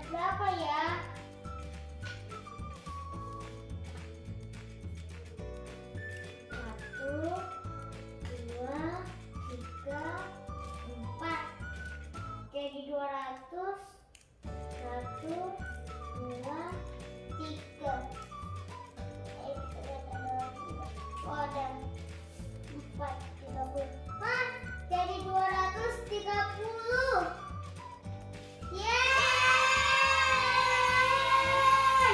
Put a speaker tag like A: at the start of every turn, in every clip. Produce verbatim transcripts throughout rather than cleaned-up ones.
A: Berapa ya? Satu, dua, tiga, empat. Jadi dua ratus. Satu, dua, tiga. Eh, kita lihat ada lagi. Oh, ada empat, tiga puluh. Hah? Jadi dua ratus tiga puluh. Yeay!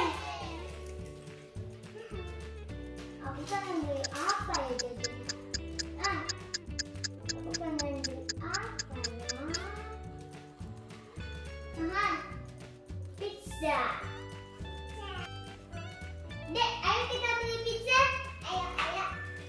A: Aku pengen beli apa ya jadi? Ah, aku pengen beli apa ya? Aha, pizza. Dek, ayo kita beli pizza. Ayo, ayo.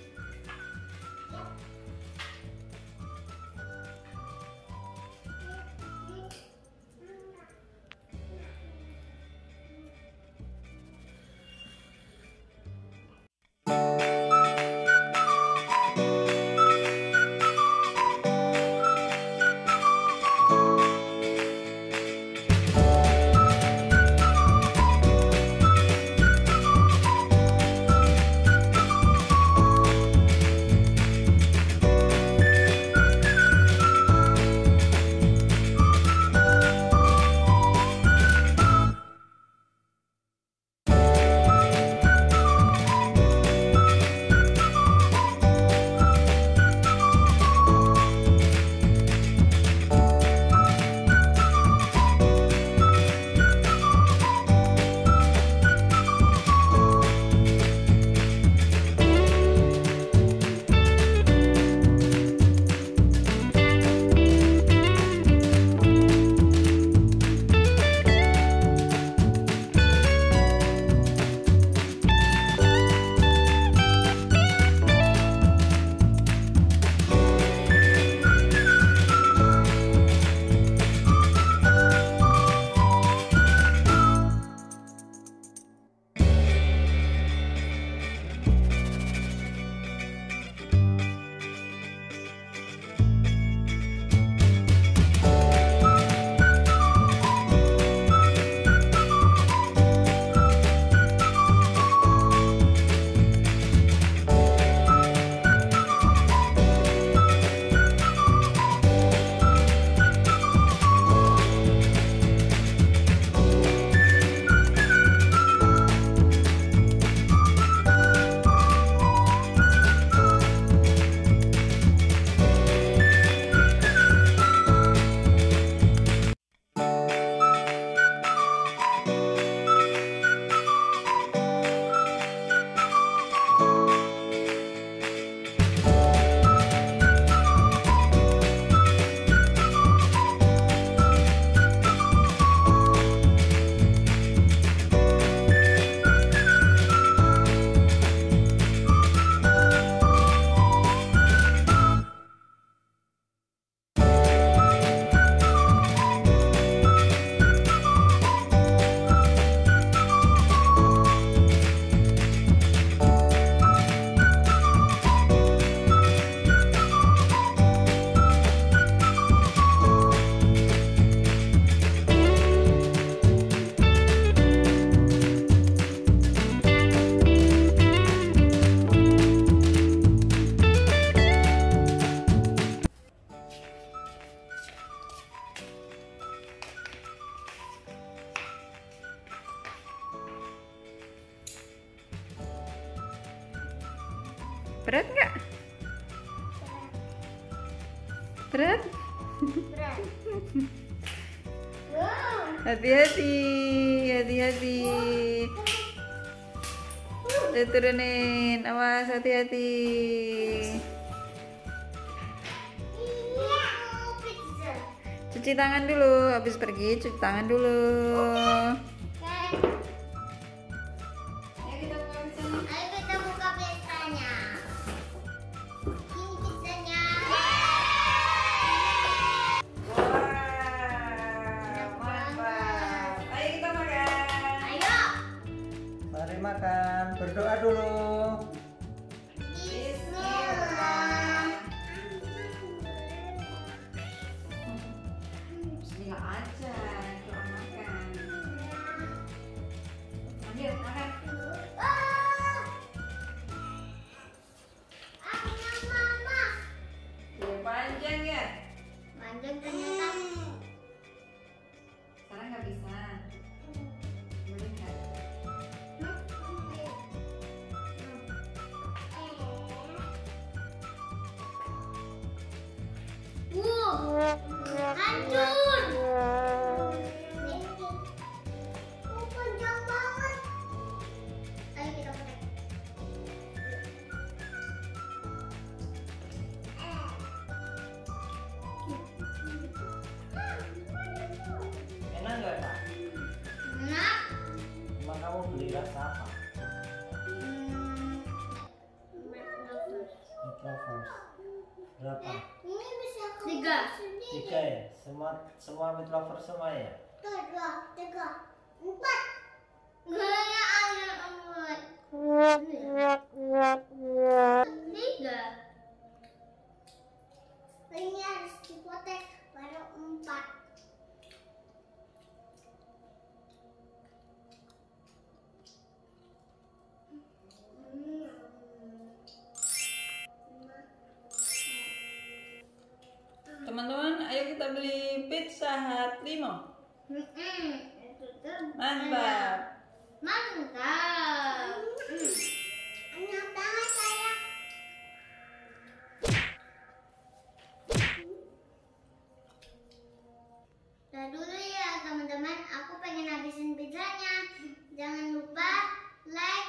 B: Berat nggak? Berat?
A: Berat. Wow.
B: Hati-hati, hati-hati. Udah turunin, awas, hati-hati.
A: Iya, pizza.
B: Cuci tangan dulu, habis pergi cuci tangan dulu.
A: Ayo kita buka pizzanya. Ini pizzanya.
B: Mantap. Ayo kita makan.
A: Ayo.
C: Mari makan, berdoa dulu.
A: Bismillah.
B: Bismillah aja, doa makan.
A: Hancur. Nih. Oh, panjang banget. Ayo kita potong.
C: Enak nggak Kak?
A: Enak.
C: Emang kamu beli rasa apa?
A: Hmm.
C: Meat lovers. Berapa?
A: Ini bisa tiga.
C: Tiga ya? Semua semua meat lovers semua ya?
A: Tiga, tiga, empat. Gaya ayam empat. Tiga. Ini harus dipotong baru empat.
B: Teman-teman, ayo kita beli pizza hut lima.
A: Hmm, itu tuh
B: Mantap.
A: mantap. Enak banget saya. Udah dulu ya teman-teman, aku pengen habisin pizzanya. Jangan lupa like,